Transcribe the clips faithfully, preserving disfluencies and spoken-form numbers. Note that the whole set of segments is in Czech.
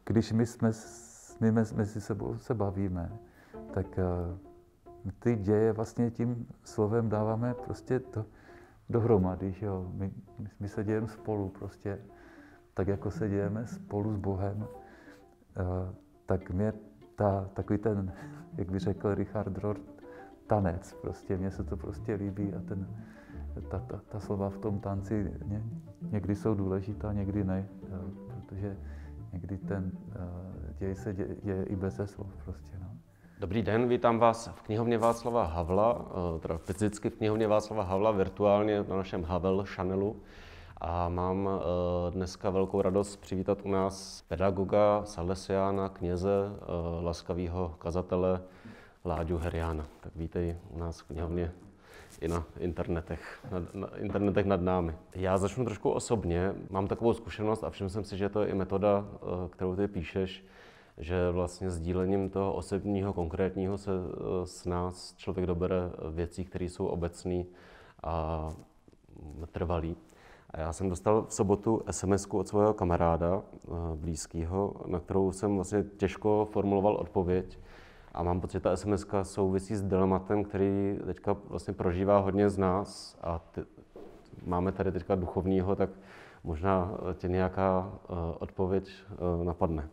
když my jsme, my mezi sebou se bavíme, tak ty děje vlastně tím slovem dáváme prostě do, dohromady, že jo. My, my se dějeme spolu prostě, tak jako se dějeme spolu s Bohem, tak mě ta, takový ten, jak by řekl Richard Rohr, tanec prostě, mně se to prostě líbí a ten, ta, ta, ta slova v tom tanci ně, někdy jsou důležitá, někdy ne, protože někdy ten děj se děje, děje i bez slov prostě, no. Dobrý den, vítám vás v knihovně Václava Havla, teda fyzicky v knihovně Václava Havla, virtuálně na našem Havel Channelu. A mám dneska velkou radost přivítat u nás pedagoga, salesiána, kněze, laskavého kazatele Láďu Heriána. Tak vítej u nás v knihovně i na internetech, na, na internetech nad námi. Já začnu trošku osobně. Mám takovou zkušenost a všiml jsem si, že to je i metoda, kterou ty píšeš, že vlastně sdílením toho osobního, konkrétního se s nás člověk dobere věcí, které jsou obecné a trvalé. A já jsem dostal v sobotu es em esku od svého kamaráda blízkého, na kterou jsem vlastně těžko formuloval odpověď. A mám pocit, že ta es em eska souvisí s dilematem, který teďka vlastně prožívá hodně z nás. A ty, máme tady teďka duchovního, tak možná tě nějaká uh, odpověď uh, napadne.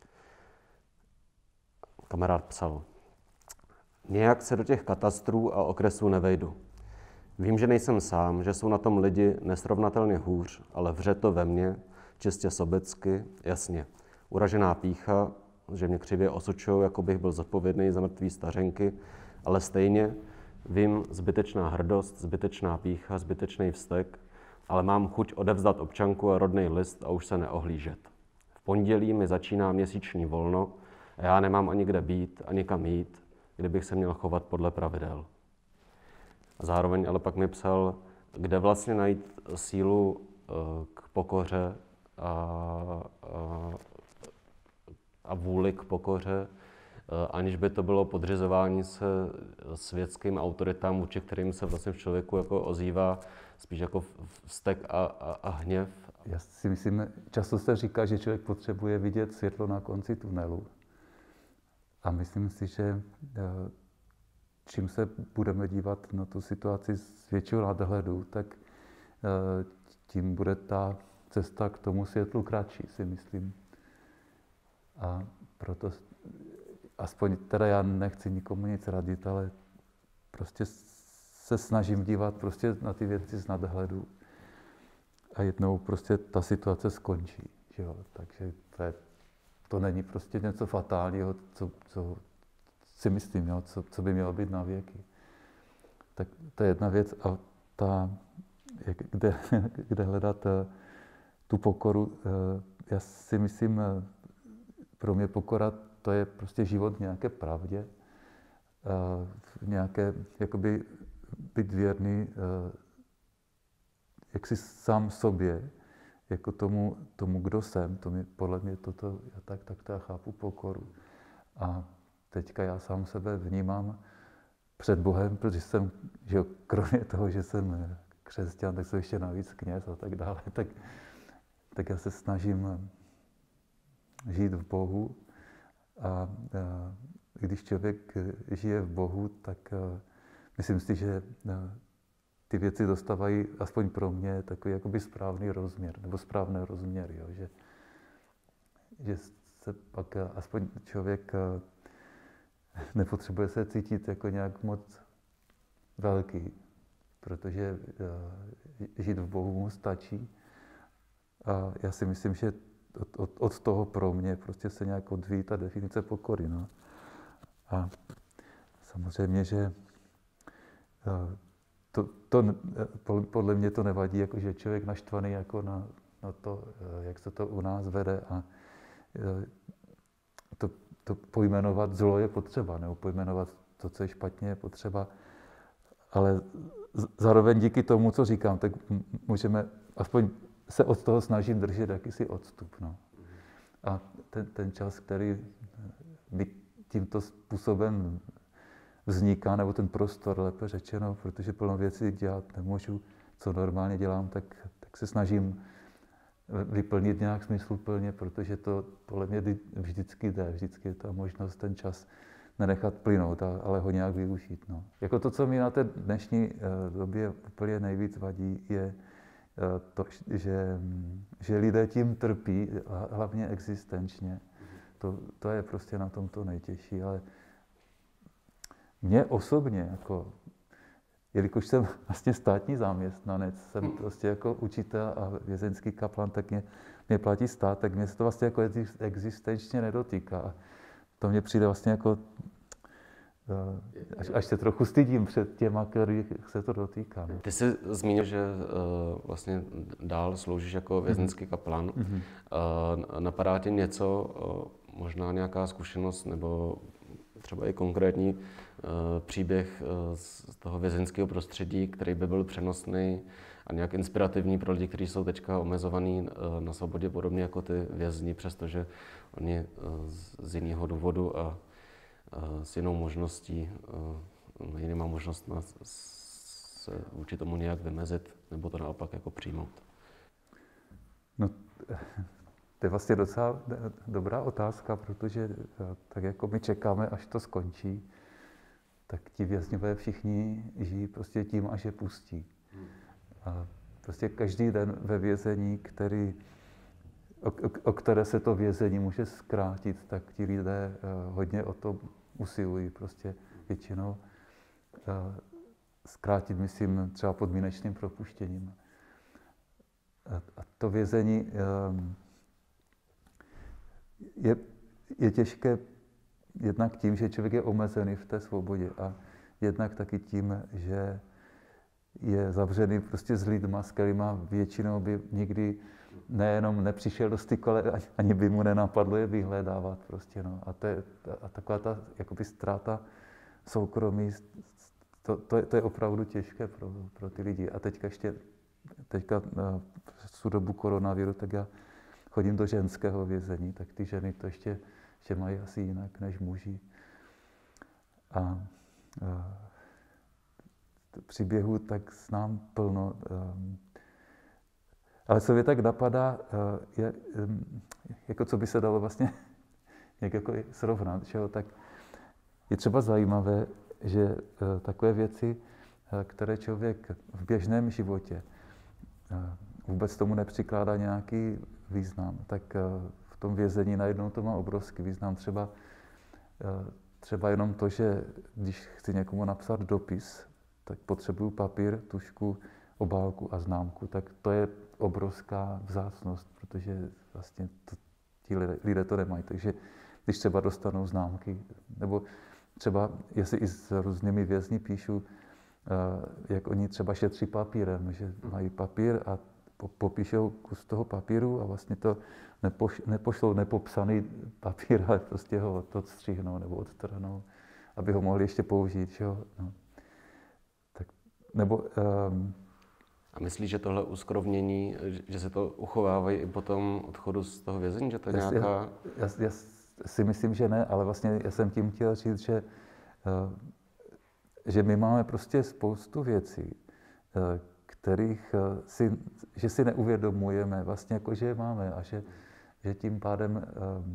Kamarád psal: Nějak se do těch katastrů a okresů nevejdu. Vím, že nejsem sám, že jsou na tom lidi nesrovnatelně hůř, ale vře to ve mně, čistě sobecky, jasně. Uražená pýcha, že mě křivě osočují, jako bych byl zodpovědný za mrtvý stařenky, ale stejně vím, zbytečná hrdost, zbytečná pýcha, zbytečný vztek, ale mám chuť odevzdat občanku a rodný list a už se neohlížet. V pondělí mi začíná měsíční volno a já nemám ani kde být, ani kam jít, kdybych se měl chovat podle pravidel. A zároveň ale pak mi psal, kde vlastně najít sílu k pokoře a, a, a vůli k pokoře, aniž by to bylo podřizování se světským autoritám, vůči kterým se vlastně v člověku jako ozývá spíš jako vztek a, a, a hněv. Já si myslím, často se říká, že člověk potřebuje vidět světlo na konci tunelu. A myslím si, že čím se budeme dívat na tu situaci z většího nadhledu, tak tím bude ta cesta k tomu světlu kratší, si myslím. A proto, aspoň teda já nechci nikomu nic radit, ale prostě se snažím dívat prostě na ty věci z nadhledu. A jednou prostě ta situace skončí, že jo? Takže to, je, to není prostě něco fatálního, co, co si myslím, jo? Co, co by mělo být na věky. Tak to je jedna věc a ta, jak, kde, kde hledat tu pokoru, já si myslím, pro mě pokora to je prostě život v nějaké pravdě, v nějaké, jakoby být věrný, jak si sám sobě, jako tomu, tomu kdo jsem, to mě, podle mě toto, tak, tak to já chápu pokoru. A teďka já sám sebe vnímám před Bohem, protože jsem, že jo, kromě toho, že jsem křesťan, tak jsem ještě navíc kněz a tak dále, tak, tak já se snažím žít v Bohu. A, a když člověk žije v Bohu, tak a, myslím si, že a, ty věci dostávají, aspoň pro mě, takový jakoby správný rozměr, nebo správné rozměry, jo, že, že se pak a, aspoň člověk a, nepotřebuje se cítit jako nějak moc velký, protože a, žít v Bohu mu stačí. A já si myslím, že od, od, od toho pro mě prostě se nějak odvíjí ta definice pokory. No. A samozřejmě, že to, to, podle mě to nevadí, jako že člověk naštvaný jako na, na to, jak se to u nás vede. A to, to pojmenovat zlo je potřeba, nebo pojmenovat to, co je špatně, je potřeba. Ale zároveň díky tomu, co říkám, tak můžeme aspoň se od toho snažím držet jakýsi odstup. No. A ten, ten čas, který mi tímto způsobem vzniká, nebo ten prostor, lépe řečeno, protože plno věcí dělat nemůžu, co normálně dělám, tak, tak se snažím vyplnit nějak smysluplně, protože to podle mě vždycky jde, vždycky je ta možnost ten čas nenechat plynout, ale ho nějak využít. No. Jako to, co mi na té dnešní době úplně nejvíc vadí, je to, že, že lidé tím trpí, hlavně existenčně. To, to je prostě na tom to nejtěžší, ale mě osobně, jako, jelikož jsem vlastně státní zaměstnanec, jsem prostě jako učitel a vězeňský kaplan, tak mě, mě platí stát, tak mě se to vlastně jako existenčně nedotýká. To mně přijde vlastně jako, až, až se trochu stydím před těma, kterých se to dotýká. Ty jsi zmínil, že uh, vlastně dál sloužíš jako vězeňský kaplan. Mm-hmm. Uh, napadá tě něco, uh, možná nějaká zkušenost nebo třeba i konkrétní uh, příběh uh, z toho vězeňského prostředí, který by byl přenosný a nějak inspirativní pro lidi, kteří jsou teďka omezovaní uh, na svobodě, podobně jako ty vězni, přestože oni uh, z, z jiného důvodu a uh, s jinou možností, uh, jinýma možnostmi se vůči tomu nějak vymezit, nebo to naopak jako přijmout? No, to je vlastně docela dobrá otázka, protože tak jako my čekáme, až to skončí, tak ti vězňové všichni žijí prostě tím, až je pustí. A prostě každý den ve vězení, který, o, o které se to vězení může zkrátit, tak ti lidé hodně o to usilují prostě většinou. Zkrátit, myslím, třeba podmínečným propuštěním. A to vězení je, je těžké jednak tím, že člověk je omezený v té svobodě a jednak taky tím, že je zavřený prostě s lidma, s kterýma většinou by nikdy nejenom nepřišel do styku, ale ani by mu nenapadlo je vyhledávat prostě, no. A, to je, a taková ta jakoby ztráta soukromí, to, to, je, to je opravdu těžké pro, pro ty lidi. A teďka ještě, teďka v tu dobu koronaviru, tak já chodím do ženského vězení, tak ty ženy to ještě, ještě mají asi jinak než muži. A, a příběhů tak znám plno. Ale co mě tak napadá, je, jako co by se dalo vlastně nějak jako srovnat, že jo? Tak je třeba zajímavé, že takové věci, které člověk v běžném životě vůbec tomu nepřikládá nějaký význam, tak v tom vězení najednou to má obrovský význam. Třeba, třeba jenom to, že když chci někomu napsat dopis, tak potřebuju papír, tužku, obálku a známku, tak to je obrovská vzácnost, protože vlastně to, ti lidé, lidé to nemají. Takže když třeba dostanou známky, nebo třeba, jestli i s různými vězni píšu, jak oni třeba šetří papírem, že mají papír a popíšou kus toho papíru a vlastně to nepoš, nepošlou nepopsaný papír, ale prostě ho odstřihnou nebo odtrhnou, aby ho mohli ještě použít. Že? No. Tak, nebo, um, a myslíš, že tohle uskrovnění, že se to uchovávají i po tom odchodu z toho vězení, že to je nějaká... Já, já, já si myslím, že ne, ale vlastně já jsem tím chtěl říct, že, že my máme prostě spoustu věcí, kterých si, že si neuvědomujeme, vlastně jako, že je máme a že, že tím pádem,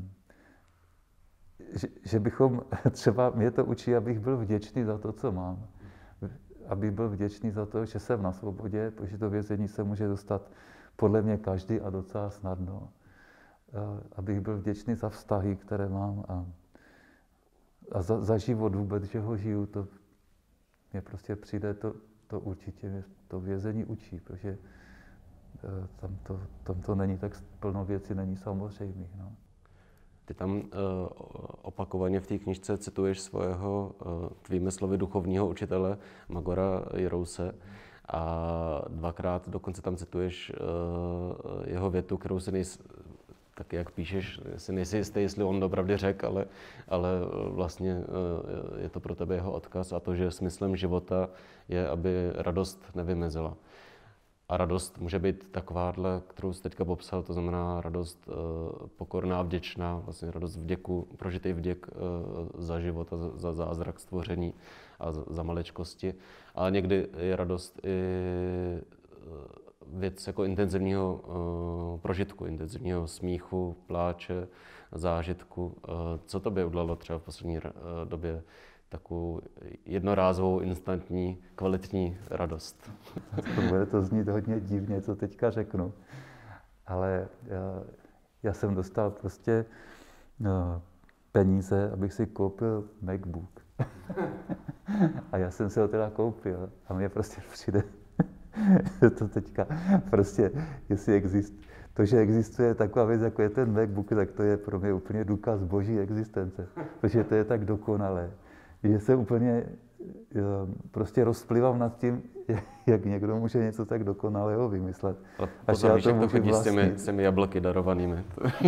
že, že bychom třeba, mě to učí, abych byl vděčný za to, co mám. Abych byl vděčný za to, že jsem na svobodě, protože do vězení se může dostat podle mě každý a docela snadno. Abych byl vděčný za vztahy, které mám a, a za, za život vůbec, že ho žiju, to mě prostě přijde, to, to určitě mě to vězení učí, protože tam to, tam to není tak plno věcí, není samozřejmých. No. Ty tam uh, opakovaně v té knižce cituješ svého, uh, tvými slovy, duchovního učitele Magora Jirouse a dvakrát dokonce tam cituješ uh, jeho větu, kterou si nejsi, tak jak píšeš, si nejsi jistý, jestli on opravdu řekl, ale, ale vlastně uh, je to pro tebe jeho odkaz a to, že smyslem života je, aby radost nevymizela. A radost může být takováhle, kterou jsi teďka popsal, to znamená radost uh, pokorná, vděčná, vlastně radost vděku, prožitý vděk uh, za život a za, za zázrak stvoření a za, za maličkosti. Ale někdy je radost i uh, věc jako intenzivního uh, prožitku, intenzivního smíchu, pláče, zážitku. Uh, co to by udělalo třeba v poslední uh, době takovou jednorázovou, instantní, kvalitní radost? To bude to znít hodně divně, co teďka řeknu. Ale já, já jsem dostal prostě no, peníze, abych si koupil MacBook. A já jsem si ho teda koupil. A mně prostě přijde, to teďka prostě, jestli existuje, to, že existuje taková věc, jako je ten MacBook, tak to je pro mě úplně důkaz boží existence. Protože to je tak dokonalé, že se úplně prostě rozplivám nad tím, jak někdo může něco tak dokonalého vymyslet. Ale pozor, víš, jak to chodí s těmi, s těmi jablky darovanými.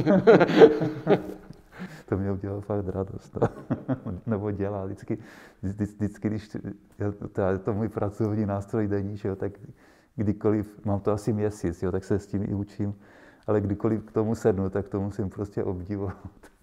To mě udělalo fakt radost. No. Nebo dělá. Vždycky, vždy, vždycky když to je to můj pracovní nástroj denní, že jo, tak kdykoliv, mám to asi měsíc, jo, tak se s tím i učím, ale kdykoliv k tomu sednu, tak to musím prostě obdivovat.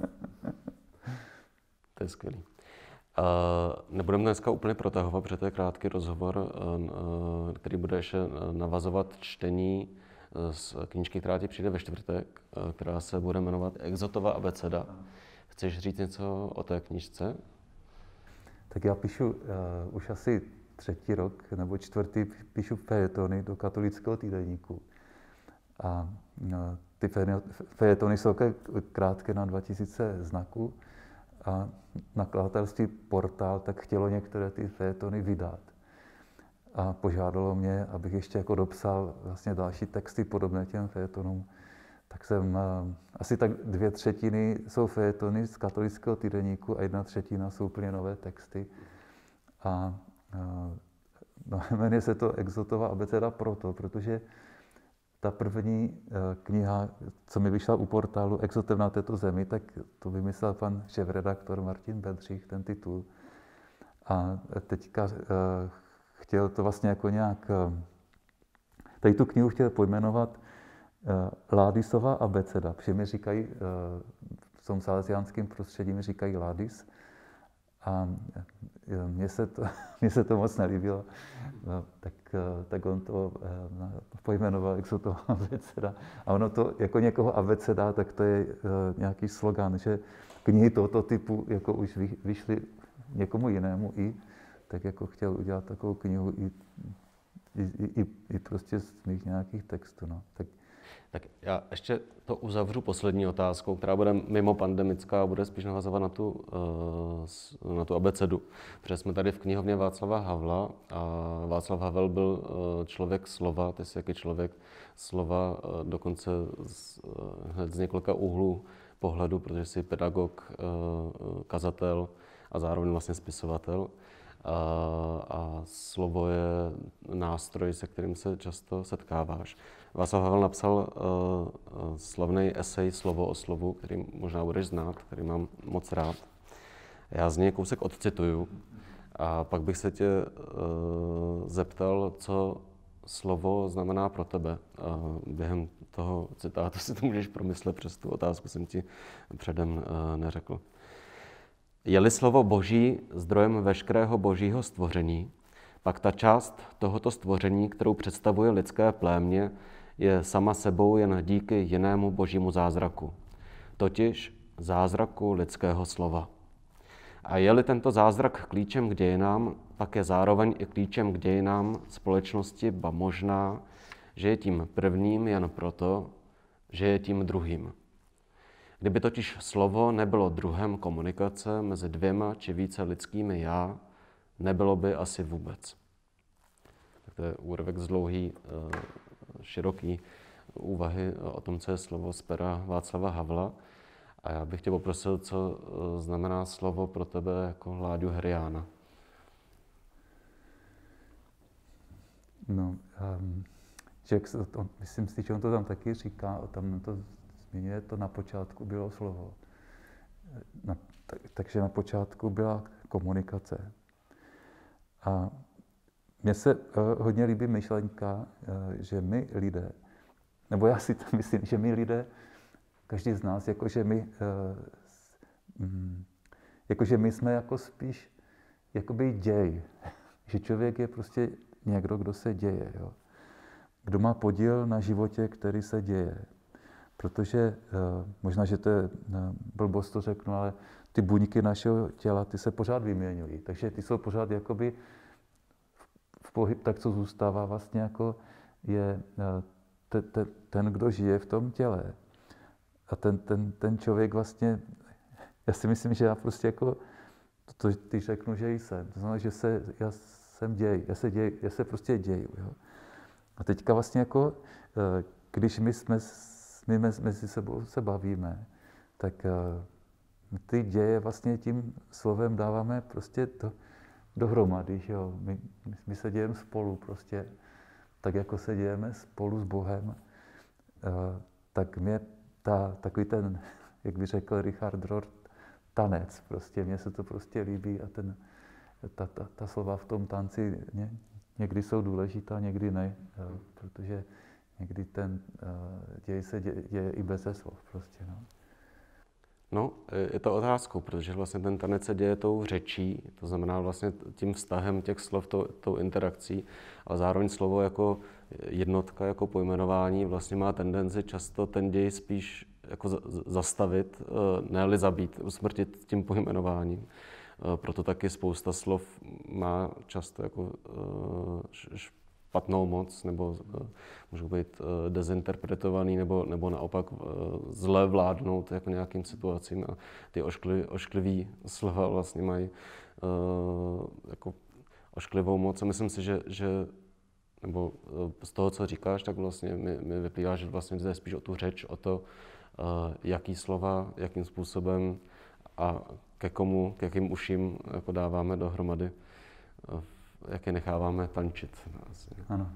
To je skvělý. Uh, nebudeme dneska úplně protahovat, protože to je krátký rozhovor, uh, uh, který bude ještě navazovat čtení z knížky, která ti přijde ve čtvrtek, uh, která se bude jmenovat Exotova abeceda. Chceš říct něco o té knížce? Tak já píšu uh, už asi třetí rok nebo čtvrtý, píšu fejetony do katolického týdeníku. A uh, ty fejetony jsou krátké na dva tisíce znaků. A nakladatelství Portál tak chtělo některé ty fejetony vydat. A požádalo mě, abych ještě jako dopsal vlastně další texty podobné těm fejetonům. Tak jsem, asi tak dvě třetiny jsou fejetony z katolického týdeníku a jedna třetina jsou úplně nové texty. A, no, jmenuje se to Exotova abeceda proto, protože ta první kniha, co mi vyšla u Portálu Exotem na této zemi, tak to vymyslel pan šéfredaktor Martin Bedřich, ten titul. A teďka chtěl to vlastně jako nějak, tady tu knihu chtěl pojmenovat Ládisova abeceda, protože mi říkají, v tom salesiánském prostředí mi říkají Ládis. A mně se to, mně se to moc nelíbilo, tak, tak on to pojmenoval Exotova abeceda. A ono to, jako někoho abeceda, tak to je nějaký slogan, že knihy tohoto typu jako už vyšly někomu jinému i, tak jako chtěl udělat takovou knihu i, i, i, i prostě z mých nějakých textů. No. Tak, Tak já ještě to uzavřu poslední otázkou, která bude mimo pandemická a bude spíš navazovat na tu, na tu abecedu. Protože jsme tady v knihovně Václava Havla a Václav Havel byl člověk slova, ty jsi jaký člověk slova, dokonce z, hned z několika úhlů pohledu, protože jsi pedagog, kazatel a zároveň vlastně spisovatel. A, a slovo je nástroj, se kterým se často setkáváš. Václav Havel napsal uh, slavný esej Slovo o slovu, který možná budeš znát, který mám moc rád. Já z něj kousek odcituju a pak bych se tě uh, zeptal, co slovo znamená pro tebe. Uh, během toho citátu si to můžeš promyslet, přes tu otázku jsem ti předem uh, neřekl. Je-li slovo Boží zdrojem veškerého božího stvoření, pak ta část tohoto stvoření, kterou představuje lidské plémě, je sama sebou jen díky jinému božímu zázraku, totiž zázraku lidského slova. A je-li tento zázrak klíčem k dějinám, pak je zároveň i klíčem k dějinám společnosti, ba možná, že je tím prvním jen proto, že je tím druhým. Kdyby totiž slovo nebylo druhem komunikace mezi dvěma či více lidskými já, nebylo by asi vůbec. Tak to je úryvek z dlouhý, široký úvahy o tom, co je slovo z pera Václava Havla. A já bych tě poprosil, co znamená slovo pro tebe jako Láďu Heriána. No, um, Jack, to, myslím si, že on to tam taky říká, tam to zmiňuje, to na počátku bylo slovo. Na, tak, takže na počátku byla komunikace. A mně se uh, hodně líbí myšlenka, uh, že my lidé, nebo já si to myslím, že my lidé, každý z nás, jakože my, uh, mm, jakože my jsme jako spíš jakoby děj. Že člověk je prostě někdo, kdo se děje. Jo. kdo má podíl na životě, který se děje. Protože možná, že to je blbost, to řeknu, ale ty buňky našeho těla, ty se pořád vyměňují. Takže ty jsou pořád jakoby v pohyb, tak co zůstává vlastně jako je te, te, ten, kdo žije v tom těle. A ten, ten, ten člověk vlastně, já si myslím, že já prostě jako, to, ty řeknu, že jsem. To znamená, že se, já jsem děj, já se, děj, já se prostě děju. Jo. A teďka vlastně jako, když my jsme, my mezi sebou se bavíme, tak ty děje vlastně tím slovem dáváme prostě do, dohromady, že jo. My, my se dějeme spolu prostě, tak jako se dějeme spolu s Bohem, tak mě ta, takový ten, jak by řekl Richard Rohr, tanec prostě, mně se to prostě líbí a ten, ta, ta, ta slova v tom tanci ně, někdy jsou důležitá, někdy ne, jo, protože někdy ten děj se děje, děje i bez slov prostě, no. No, je to otázkou, protože vlastně ten tanec se děje tou řečí, to znamená vlastně tím vztahem těch slov, tou, tou interakcí, ale zároveň slovo jako jednotka, jako pojmenování vlastně má tendenci často ten děj spíš jako zastavit, ne-li zabít, usmrtit tím pojmenováním. Proto taky spousta slov má často jako špatnou moc, nebo můžou být dezinterpretovaný, nebo, nebo naopak zle vládnout jako nějakým situacím. A ty ošklivý, ošklivý slova vlastně mají jako ošklivou moc. A myslím si, že, že nebo z toho, co říkáš, tak vlastně mi, mi vyplývá, že vlastně jde spíš o tu řeč, o to, jaký slova, jakým způsobem a ke komu, k jakým uším jako dáváme dohromady, jak je necháváme tančit. Asi. Ano.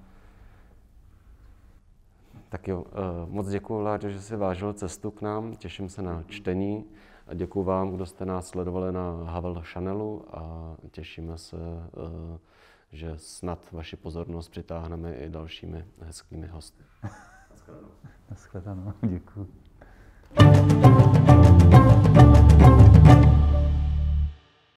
Tak jo, moc děkuji, Láďo, že jsi vážil cestu k nám, těším se na čtení a děkuji vám, kdo jste nás sledovali na Havel Channelu a těšíme se, že snad vaši pozornost přitáhneme i dalšími hezkými hosty. Naschledanou, děkuji.